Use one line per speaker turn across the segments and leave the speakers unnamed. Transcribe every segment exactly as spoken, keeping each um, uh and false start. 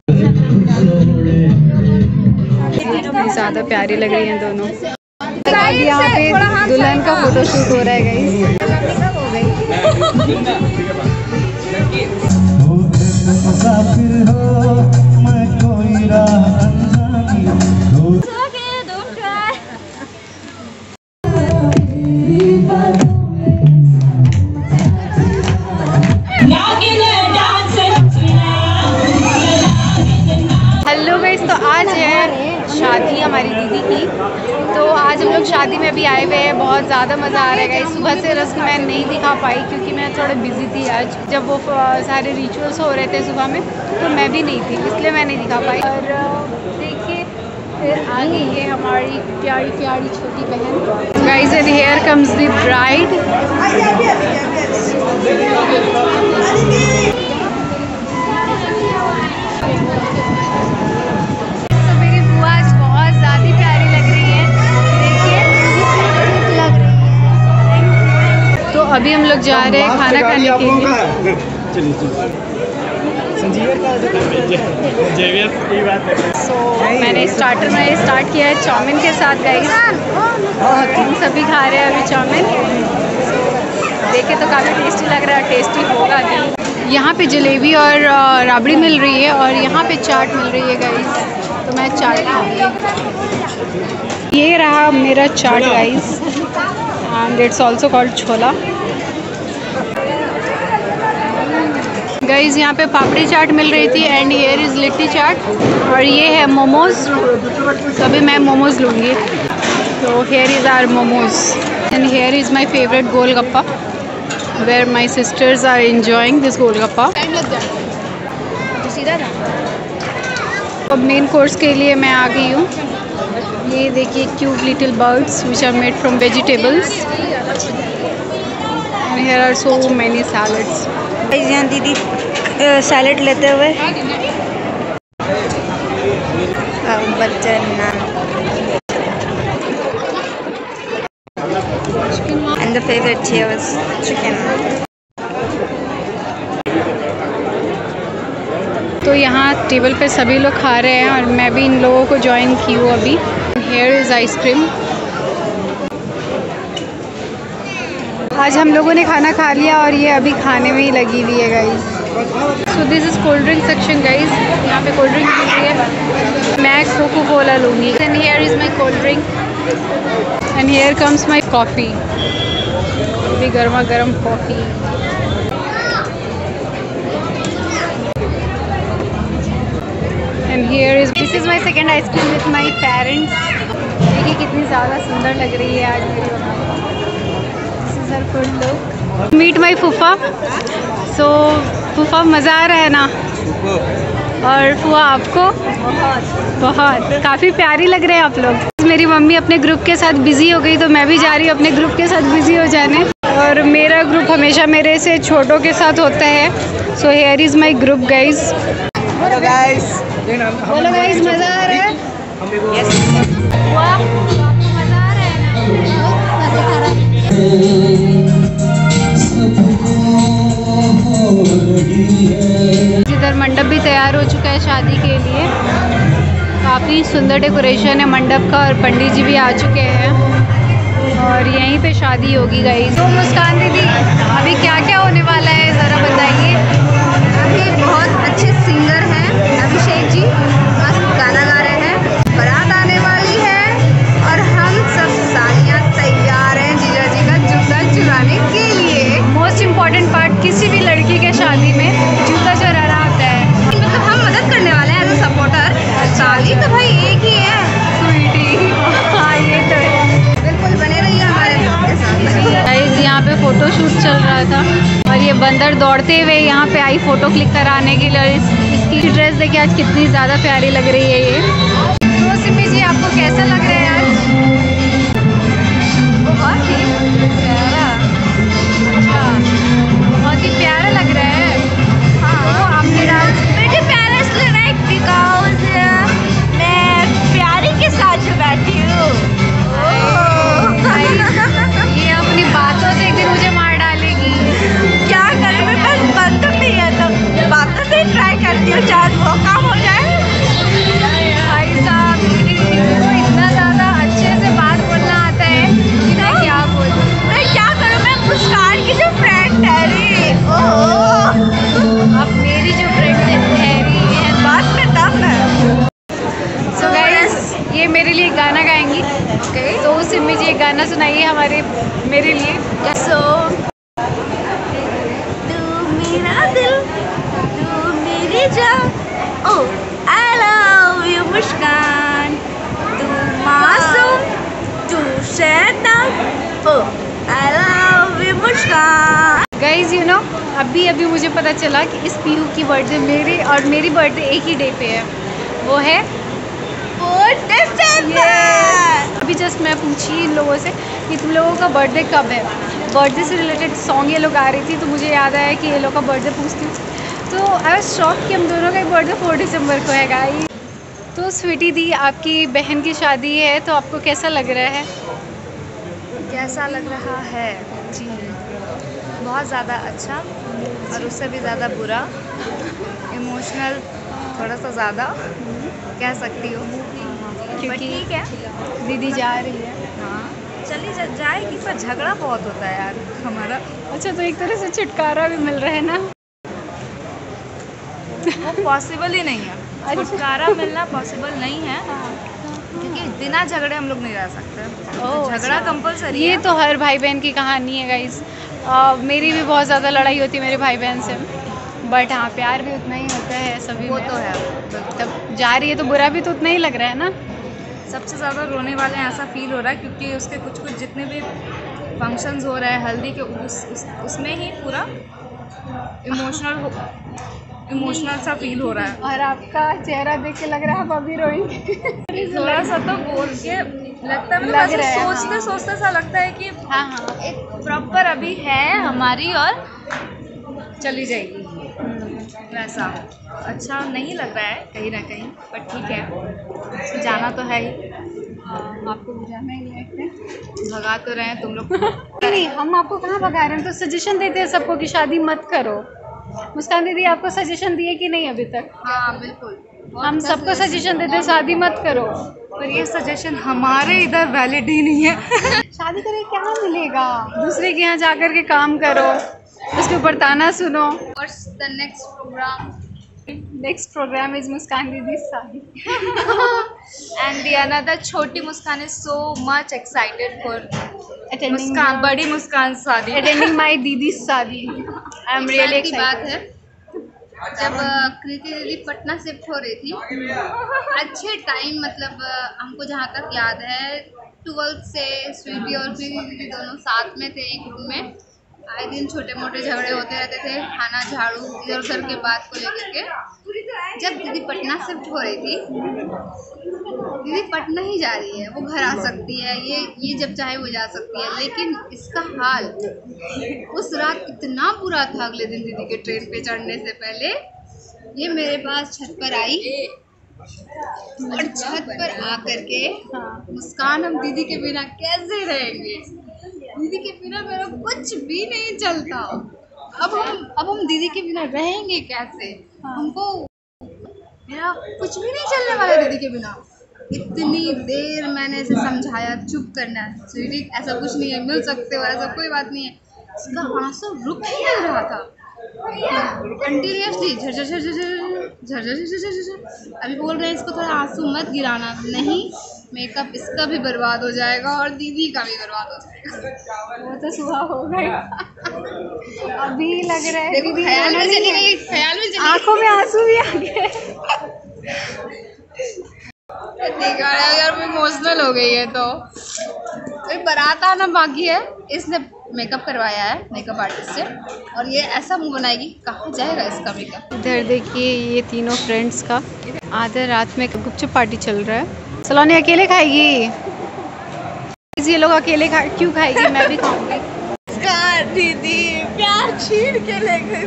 ज़्यादा प्यारी लग रही हैं दोनों। अब यहाँ पे दुल्हन का फोटो शूट हो रहा है गाइस। हेलो गाइस, तो आज है शादी हमारी दीदी की। तो आज हम लोग शादी में अभी आए हुए हैं। बहुत ज़्यादा मज़ा आ रहा है गाइस। सुबह से रस्म मैं नहीं दिखा पाई क्योंकि मैं थोड़ा बिजी थी आज, जब वो सारे रिचुअल्स हो रहे थे सुबह में, तो मैं भी नहीं थी, इसलिए मैं नहीं दिखा पाई। और देखिए फिर आगे ये हमारी प्यारी प्यारी छोटी बहन guys. And here comes the bride. अभी हम लोग जा रहे हैं खाना खाने के लिए। सो मैंने स्टार्टर में स्टार्ट किया है चाउमीन के साथ गाइस। हम सभी खा रहे हैं अभी चाउमीन। देखे तो काफ़ी टेस्टी लग रहा है, टेस्टी होगा भी। यहाँ पे जलेबी और राबड़ी मिल रही है और यहाँ पे चाट मिल रही है गाइस, तो मैं चाट खाऊंगी। ये रहा मेरा chaat guys, and it's also called chhola. Guys यहाँ पे पापड़ी चाट मिल रही थी and here is litti chaat, और ये है मोमोज। तो अभी मैं मोमोज लूँगी। तो here is our momos and here is my favourite golgappa, where my sisters are enjoying this golgappa. अब मेन कोर्स के लिए मैं आ गई हूँ। ये देखिए cute little birds which are made from vegetables, and here are so many salads.
यहाँ दीदी सैलेड लेते हुए बच्चन एंड द फेवरेट चीज चिकन।
तो यहाँ टेबल पे सभी लोग खा रहे हैं और मैं भी इन लोगों को ज्वाइन की हूँ अभी। Here is ice cream. आज हम लोगों ने खाना खा लिया और ये अभी खाने में ही लगी हुई है guys. So this is cold drink section guys. यहाँ पे कोल्ड ड्रिंक मिल रही है। मैं कोको कोला लूँगी। And here is my cold drink and here comes my coffee. अभी गर्मा गर्म coffee. And here is this is my second ice cream with my parents. देखिए कितनी ज़्यादा सुंदर लग रही है आज मेरी मम्मा। मीट माई फूफा। सो फूफा मज़ा आ रहा है ना? और फूफा आपको? बहुत बहुत काफ़ी प्यारी लग रहे हैं आप लोग। मेरी मम्मी अपने ग्रुप के साथ बिज़ी हो गई, तो मैं भी जा रही हूँ अपने ग्रुप के साथ बिज़ी हो जाने। और मेरा ग्रुप हमेशा मेरे से छोटों के साथ होता है। So here is my group guys.
Hello guys,
बोलो गाइज, मज़ा आ रहा है?
यस
वाह, मज़ा आ रहा है। इधर मंडप भी तैयार हो चुका है शादी के लिए। काफ़ी सुंदर डेकोरेशन है मंडप का और पंडित जी भी आ चुके हैं और यहीं पे शादी होगी गाइस। तो मुस्कान दीदी, अभी क्या क्या होने वाला है ज़रा बताइए।
अभी बहुत अच्छे सिंगर हैं अभिषेक जी, मस्त गाना गा रहे हैं। बारात आने वाली है और हम सब सालियाँ तैयार हैं जीजा जी का जूता चुराने के लिए।
मोस्ट इम्पॉर्टेंट पार्ट किसी भी लड़की के शादी में जूता चुराना होता है।
मतलब हम मदद करने वाले हैं एज अ सपोर्टर। साली तो भाई एक ही है स्वीटी।
हाँ ये तो है।
बिल्कुल बने रहिए हमारे के साथ।
गाइस यहाँ पे फ़ोटो शूट चल रहा था और ये बंदर दौड़ते हुए यहाँ पे आई फ़ोटो क्लिक कराने के लिए। इस, इसकी ड्रेस देखिए आज कितनी ज़्यादा प्यारी लग रही है ये। तो सिमी जी आपको कैसा लग रहा है आज?
बहुत ही प्यारा।
अच्छा, बहुत ही प्यारा लग रहा है। हाँ, वो आपने डांस
मुझे प्यारा इसलिए लग रहा है बिकॉज मैं प्यारी के साथ जो बैठी हूँ।
ये अपनी बातों से एक दिन मुझे मार डालेगी।
क्या करूँ, मैं बस बंद नहीं है तो बातों से ट्राई करती हूँ, चाहे वो काम हो जाए।
सुनाइए हमारे मेरे लिए।
सो तू मेरा दिल, तू मेरी जान, ओ आई लव यू मुस्कान, तू मासूम, तू शैतान, oh I love you Muskaan.
Guys you know अभी अभी मुझे पता चला कि इस पीहू की बर्थडे मेरी और मेरी बर्थडे एक ही डे पे है, वो है
फोर्थ दिसंबर।
अभी जस्ट मैं पूछी इन लोगों से कि तुम लोगों का बर्थडे कब है। बर्थडे से रिलेटेड सॉन्ग ये लोग गा रही थी तो मुझे याद आया कि ये लोग का बर्थडे पूछती हूँ, तो आई वाज शॉक कि हम दोनों का बर्थडे फोर दिसंबर को है गाइस। तो स्वीटी दी, आपकी बहन की शादी है तो आपको कैसा लग रहा है?
कैसा लग रहा है जी, बहुत ज़्यादा अच्छा और उससे भी ज़्यादा बुरा, इमोशनल थोड़ा सा ज़्यादा कह सकती हो,
क्योंकि
ठीक है
दीदी जा रही है।
हाँ चली जा, जाएगी, पर झगड़ा बहुत होता है यार हमारा।
अच्छा, तो एक तरह से छुटकारा भी मिल रहा है ना?
वो पॉसिबल ही नहीं है, छुटकारा मिलना पॉसिबल नहीं है, क्योंकि बिना झगड़े हम लोग नहीं रह सकते।
ओह,
झगड़ा कंपलसरी है।
ये तो हर भाई बहन की कहानी है गाइस। Uh, मेरी भी बहुत ज़्यादा लड़ाई होती है मेरे भाई बहन से, बट हाँ प्यार भी उतना ही होता है सभी
वो
में।
तो है,
तब जा रही है तो बुरा भी तो उतना ही लग रहा है ना।
सबसे ज़्यादा रोने वाले हैं ऐसा फील हो रहा है, क्योंकि उसके कुछ कुछ जितने भी फंक्शंस हो रहे हैं हल्दी के, उस, उस उसमें ही पूरा इमोशनल इमोशनल सा फील हो रहा है।
और आपका चेहरा देख के लग रहा है आप अभी रोएंगे।
थोड़ा सा तो बोल के लगता है, मतलब
लग
ऐसे
रहा है,
सोचते
हाँ।
सोचते सा लगता है कि
हाँ हाँ
एक प्रॉपर अभी है हमारी और चली जाएगी, वैसा अच्छा नहीं लग रहा है कहीं ना कहीं, पर ठीक है, जाना तो है ही।
आपको भी जाना ही है।
भगा तो रहे हैं तुम लोग।
नहीं, हम आपको कहाँ भगा रहे हैं, तो सजेशन देते हैं सबको कि शादी मत करो। मुस्कान दीदी आपको सजेशन दिए कि नहीं अभी तक?
हाँ बिल्कुल,
हम सबको सजेशन देते हैं शादी मत करो,
पर ये सजेशन हमारे इधर वैलिड ही नहीं है।
शादी करके क्या मिलेगा? दूसरे के यहाँ जाकर के काम करो, उसके ऊपर ताना सुनो।
और the next programme
next programme is Muskaan दीदी शादी।
एंड दी अनदर छोटी Muskaan is so much excited for
attending
Muskaan, बड़ी मुस्कान शादी,
अटेंडिंग माय दीदी शादी। आई एम रियली
की बात
एक्साइटेड।
है जब कृति दीदी पटना शिफ्ट हो रही थी, अच्छे टाइम, मतलब अ, हमको जहाँ तक याद है ट्वेल्थ से स्वीटी और कृति दीदी दोनों साथ में थे एक रूम में। आए दिन छोटे मोटे झगड़े होते रहते थे, खाना झाड़ू इधर उधर के बात को लेकर के। जब दीदी पटना शिफ्ट हो रही थी, दीदी पटना ही जा रही है, वो घर आ सकती है, ये ये जब चाहे वो जा सकती है, लेकिन इसका हाल उस रात इतना बुरा था, अगले दिन दीदी के ट्रेन पे चढ़ने से पहले ये मेरे पास छत पर आई और छत पर आकर के, मुस्कान हम दीदी के बिना कैसे रहेंगे, दीदी के बिना मेरा कुछ भी नहीं चलता, अब हम अब हम दीदी के बिना रहेंगे कैसे, हमको मेरा कुछ भी नहीं चलने वाला दीदी के बिना। इतनी देर मैंने इसे समझाया चुप करना, स्वीटी ऐसा कुछ नहीं है, मिल सकते हो, ऐसा कोई बात नहीं है। इसका आंसू रुक ही नहीं रहा था, कंटिन्यूसली झर झर झर झर झर झर झर। अभी बोल रहे हैं इसको थोड़ा आंसू मत गिराना, नहीं मेकअप इसका भी बर्बाद हो जाएगा और दीदी का भी बर्बाद हो जाएगा।
वो तो सुहा हो गई। अभी लग रहा है
देखो ख्याल में चली गई, ख्याल में चली
आंखों में आंसू भी आ गए।
देखा यार मैं इमोशनल हो गई है। तो एक बारात आना बाकी है, इसने मेकअप करवाया है मेकअप आर्टिस्ट से, और ये ऐसा मुंह बनाएगी, कहाँ जाएगा इसका मेकअप।
इधर देखिए ये तीनों फ्रेंड्स का आधा रात में गुपचुप पार्टी चल रहा है। सलोनी अकेले खाएगी, ये लोग अकेले खा क्यों खाएगी, मैं भी खाऊंगी।
दीदी प्यार छीन के ले गई,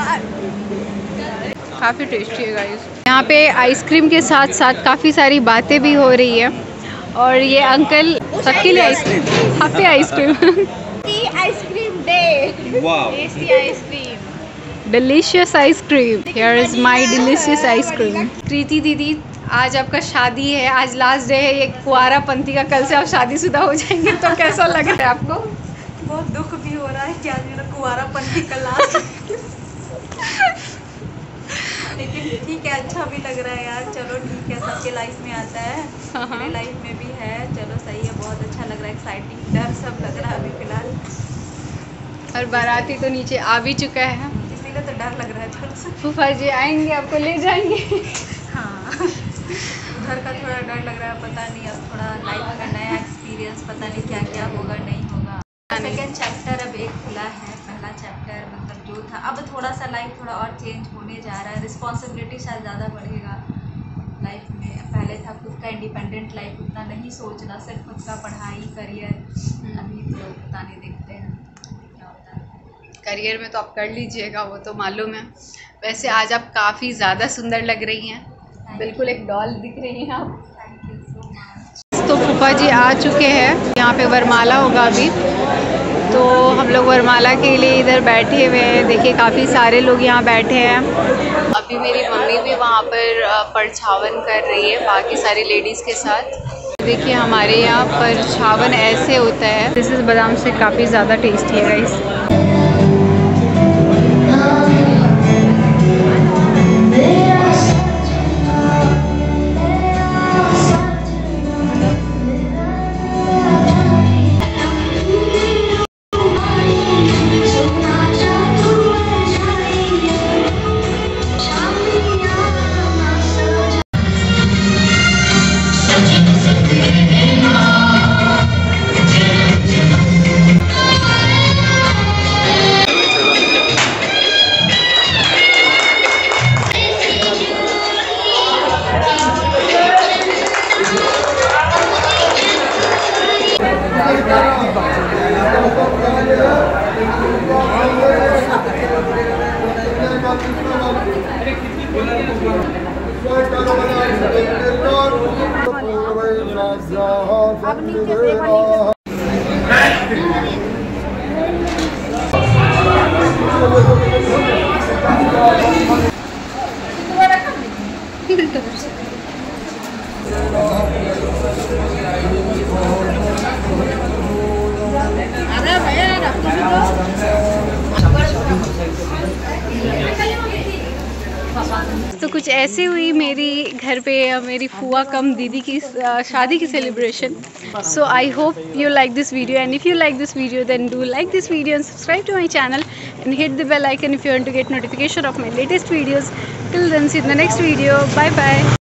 काफ़ी टेस्टी है गाइस। यहाँ पे आइसक्रीम के साथ साथ काफ़ी सारी बातें भी हो रही है, और ये अंकल सबके लिए ice cream, happy ice cream
ice cream day,
tasty ice cream,
delicious ice cream. Here is my delicious ice cream. Kriti दीदी आज आपका शादी है, आज लास्ट डे है, ये कुआरा पंथी का, कल से आप शादीशुदा हो जाएंगे, तो कैसा लग रहा है आपको?
बहुत दुख भी हो रहा है कि आज मेरा कुंवारा पंथी का लास्ट।
लेकिन ठीक है, अच्छा भी लग रहा है यार। चलो ठीक है, सबके लाइफ में आता है, मेरे लाइफ में भी है। चलो सही है, बहुत अच्छा लग रहा है, एक्साइटिंग, डर सब लग रहा है अभी फिलहाल।
और बाराती तो नीचे आ भी चुका है,
इसीलिए तो डर लग रहा है थोड़ा सा।
फूफा जी आएंगे, आपको ले जाएंगे।
हाँ, उधर का थोड़ा डर लग रहा है, पता नहीं अब थोड़ा लाइफ का नया एक्सपीरियंस, पता नहीं क्या क्या होगा नहीं होगा। सेकेंड चैप्टर अब एक खुला है, पहला चैप्टर मतलब जो था, अब थोड़ा सा लाइफ थोड़ा और चेंज होने जा रहा है, रिस्पॉन्सिबिलिटी शायद ज़्यादा बढ़ेगा लाइफ में। पहले था खुद का इंडिपेंडेंट लाइफ, उतना नहीं सोचना, सिर्फ खुद का पढ़ाई करियर। अभी तो पता नहीं, देखते हैं क्या होता है।
करियर में तो आप कर लीजिएगा, वो तो मालूम है। वैसे आज आप काफ़ी ज़्यादा सुंदर लग रही हैं, बिल्कुल एक डॉल दिख रही हैं आप।
Thank you so much.
तो फूफा जी आ चुके हैं, यहाँ पे वरमाला होगा अभी, तो हम लोग वरमाला के लिए इधर बैठे हुए हैं। देखिए काफ़ी सारे लोग यहाँ बैठे हैं। अभी मेरी मम्मी भी वहाँ पर परछावन कर रही है बाकी सारी लेडीज़ के साथ। देखिए हमारे यहाँ परछावन ऐसे होता है, दिस इज़ बादाम से काफ़ी ज़्यादा टेस्टी है गाइस। तो कुछ ऐसे हुई मेरी घर पे मेरी फुआ कम दीदी की शादी की celebration. So I hope you like this video, and if you like this video then do like this video and subscribe to my channel and hit the bell icon if you want to get notification of my latest videos. Till then, see you in the next video. Bye bye.